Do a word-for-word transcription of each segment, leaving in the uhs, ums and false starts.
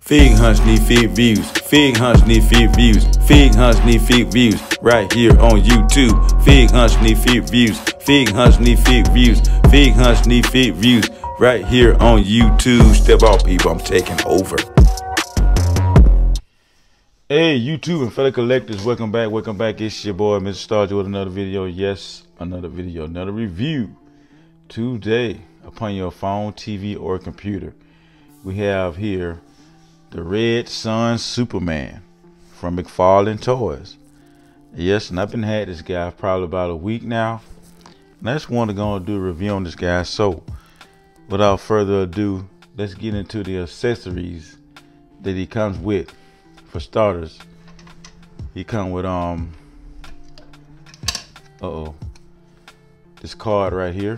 Fig hunts need fig views. Fig hunts need fig views. Fig hunts need fig views. Right here on YouTube. Fig hunts need fig views. Fig hunts need fig views. Fig hunts need fig views. Right here on YouTube. Step out, people. I'm taking over. Hey, YouTube and fellow collectors, welcome back. Welcome back. It's your boy, Mister Starger, with another video. Yes, another video, another review. Today, upon your phone, T V, or computer, we have here the Red Sun Superman from McFarlane Toys. Yes, and I've been had this guy probably about a week now. And I just want to go and do a review on this guy. So, without further ado, let's get into the accessories that he comes with. For starters, he come with um uh oh this card right here.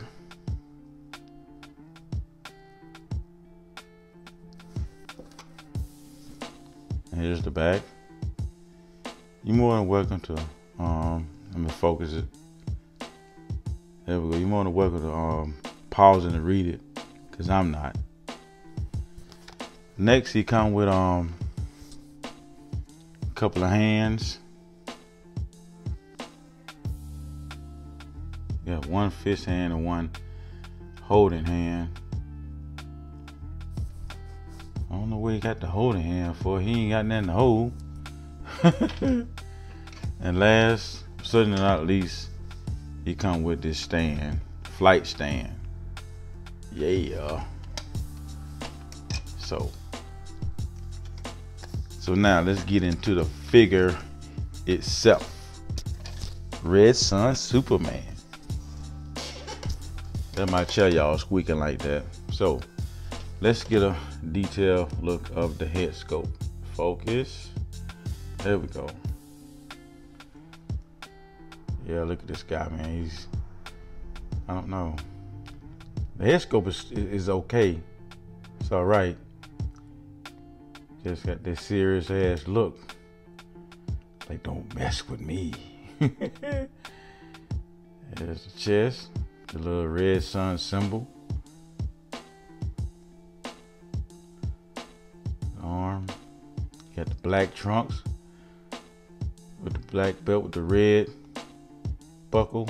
And here's the back. You're more than welcome to um let me focus it. There we go. You're more than welcome to um pause and read it, because I'm not. Next, he come with um couple of hands. Got one fist hand and one holding hand. I don't know where he got the holding hand for. He ain't got nothing to hold. And last, certainly not least, he come with this stand, flight stand. Yeah. So. So now let's get into the figure itself. Red Sun Superman. That might tell y'all squeaking like that. So let's get a detailed look of the head sculpt. Focus. There we go. Yeah, look at this guy, man. He's, I don't know. The head sculpt is, is okay. It's all right. Just got this serious ass look. Like, don't mess with me. There's the chest, the little red sun symbol. The arm. Got the black trunks with the black belt with the red buckle.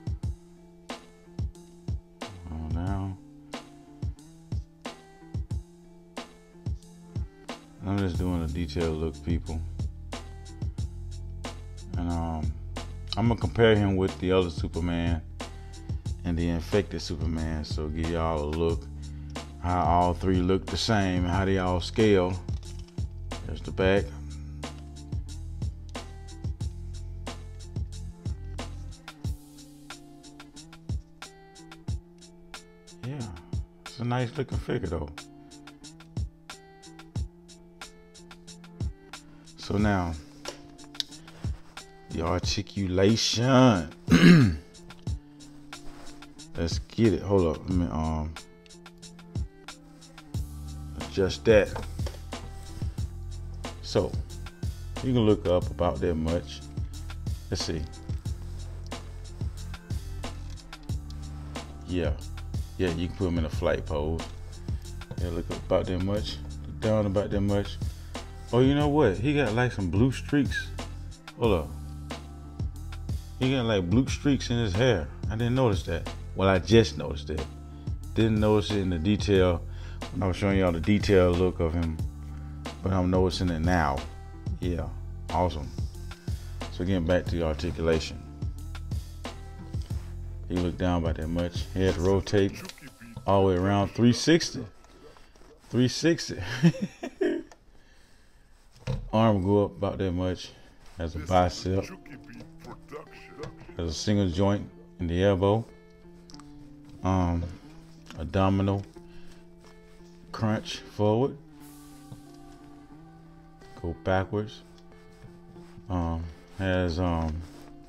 On down. I'm just doing a detailed look, people. And um, I'm gonna compare him with the other Superman and the infected Superman. So give y'all a look how all three look the same and how they all scale. There's the back. Yeah, it's a nice looking figure though. So now, the articulation. Let's get it. Hold up. Let me um adjust that. So you can look up about that much. Let's see. Yeah, yeah. You can put him in a flight pose. Yeah, look up about that much. Look down about that much. Oh, you know what? He got like some blue streaks. Hold up. He got like blue streaks in his hair. I didn't notice that. Well, I just noticed it. Didn't notice it in the detail when I was showing y'all the detailed look of him. But I'm noticing it now. Yeah, awesome. So getting back to the articulation. You look down about that much. He had to rotate all the way around three sixty. three sixty. Arm go up about that much. Has a bicep. Has a single joint in the elbow. Um, abdominal crunch forward. Go backwards. Um, has um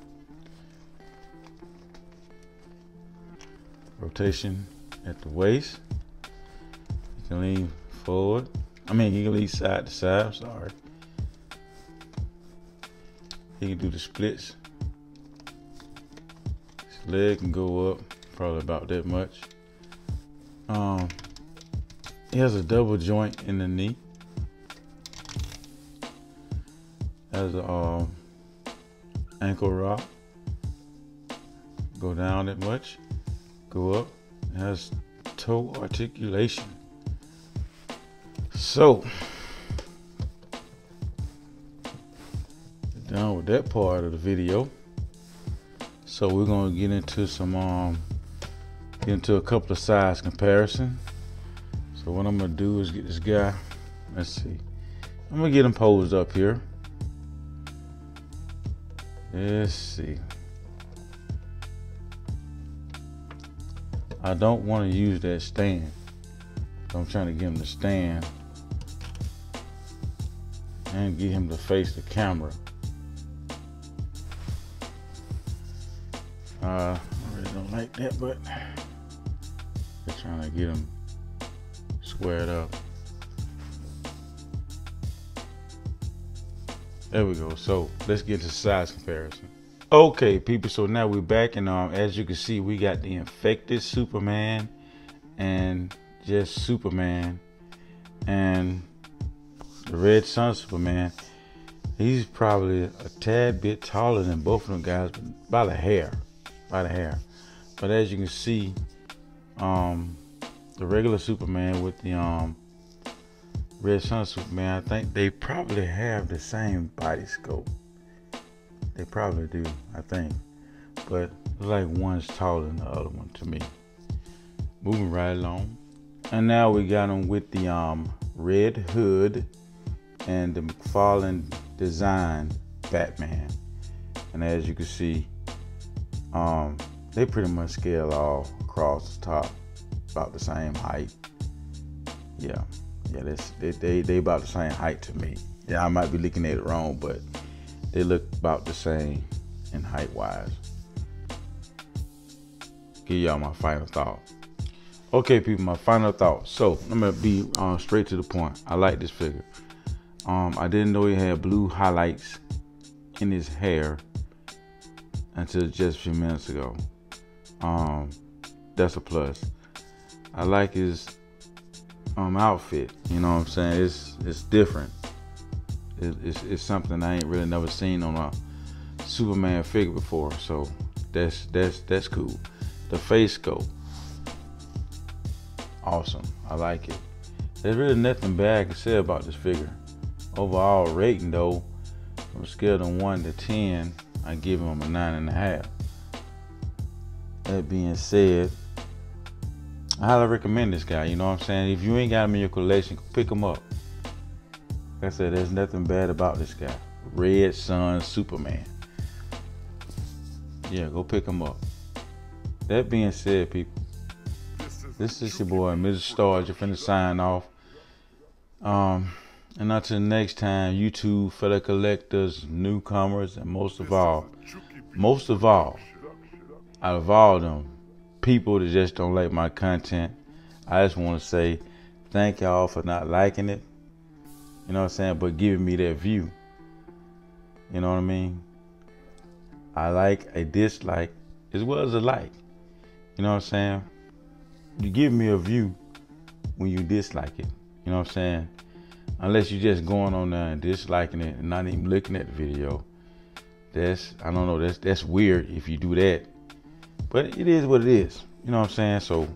rotation at the waist. You can lean forward. I mean, you can lean side to side. I'm sorry. He can do the splits. His leg can go up probably about that much. Um, he has a double joint in the knee. Has a um, ankle rock. Go down that much. Go up. It has toe articulation. So, done with that part of the video. So we're gonna get into some um get into a couple of size comparison. So what I'm gonna do is get this guy. Let's see. I'm gonna get him posed up here. Let's see. I don't want to use that stand. I'm trying to get him to stand and get him to face the camera. Uh, I really don't like that, but just trying to get him squared up. There we go. So let's get to size comparison. Okay, people. So now we're back, and um, as you can see, we got the infected Superman and just Superman, and the Red Sun Superman. He's probably a tad bit taller than both of them guys, but by the hair, by the hair. But as you can see, um, the regular Superman with the um. Red Sun Superman, I think they probably have the same body scope. They probably do, I think. But like one's taller than the other one to me. Moving right along. And now we got them with the um, Red Hood and the McFarlane design Batman. And as you can see, um, they pretty much scale all across the top, about the same height. Yeah. Yeah, that's, they, they they about the same height to me. Yeah, I might be looking at it wrong, but they look about the same in height wise. Give y'all my final thought. Okay, people, my final thought. So I'm gonna be uh, straight to the point. I like this figure. Um, I didn't know he had blue highlights in his hair until just a few minutes ago. Um, that's a plus. I like his Um, outfit, you know what I'm saying? It's it's different. It, it's it's something I ain't really never seen on a Superman figure before, so that's that's that's cool. The face scope, awesome. I like it. There's really nothing bad I can say about this figure. Overall rating though, from a scale of one to ten, I give him a nine and a half. That being said, I highly recommend this guy, you know what I'm saying? If you ain't got him in your collection, pick him up. Like I said, there's nothing bad about this guy. Red Sun Superman. Yeah, go pick him up. That being said, people, this is your boy, Mister Stars. You're finna sign off. Um, and until next time, YouTube, fellow collectors, newcomers, and most of all, most of all, out of all of them, people that just don't like my content, I just want to say thank y'all for not liking it, you know what I'm saying, but giving me that view, you know what I mean? I like a dislike as well as a like, you know what I'm saying? You give me a view when you dislike it, you know what I'm saying? Unless you just going on there and disliking it and not even looking at the video. That's, I don't know, that's that's weird if you do that. But it is what it is. You know what I'm saying? So,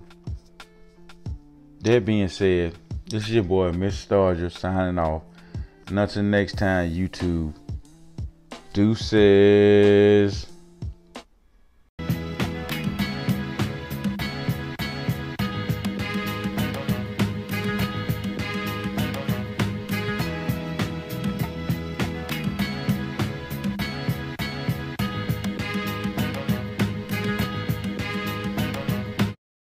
that being said, this is your boy, Mister Starger, signing off. And until next time, YouTube. Deuces.